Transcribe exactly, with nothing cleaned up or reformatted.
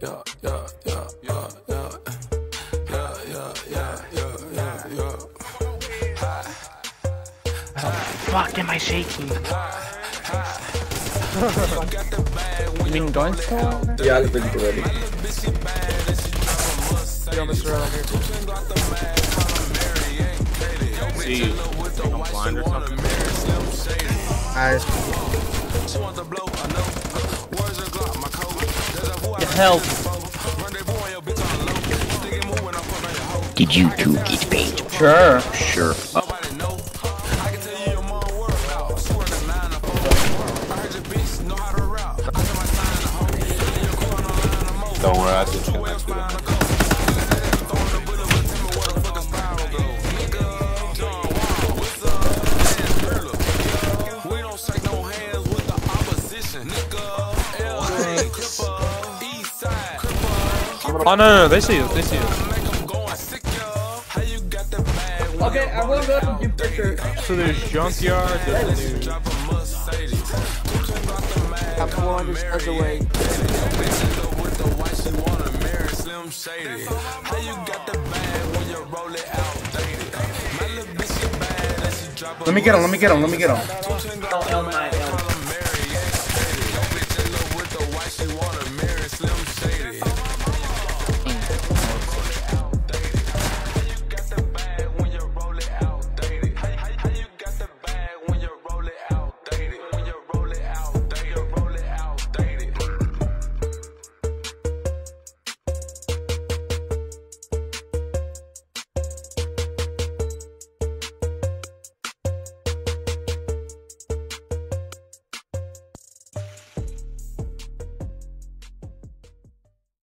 yeah, yeah, yeah, yeah, yeah, yeah, yeah, yeah, yeah, yeah, yeah. How the fuck am I shaking? You mean going still? Yeah, I'll bring it ready. You almost around here. See you. I'm blind or something. Nice. Help. Did you two get paid? Sure. Sure. Don't worry, I just connect to them. Oh no, no, no, they see us, they see us. Okay, everyone go to give picture. So there's Junkyard, there's a new... I'm four hundred steps away. Let me get him, let me get him, let me get him. Oh, oh my God.